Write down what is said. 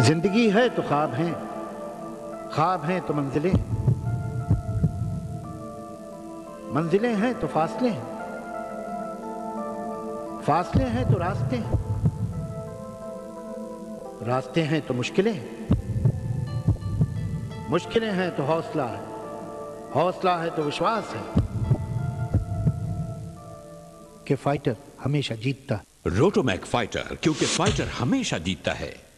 जिंदगी है तो ख्वाब हैं, ख्वाब हैं तो मंजिलें, मंजिलें हैं तो फासले हैं, फासले हैं तो रास्ते हैं, रास्ते हैं तो मुश्किलें हैं, मुश्किलें हैं तो हौसला है, हौसला है तो विश्वास है कि फाइटर हमेशा जीतता है। रोटोमैक फाइटर, क्योंकि फाइटर हमेशा जीतता है।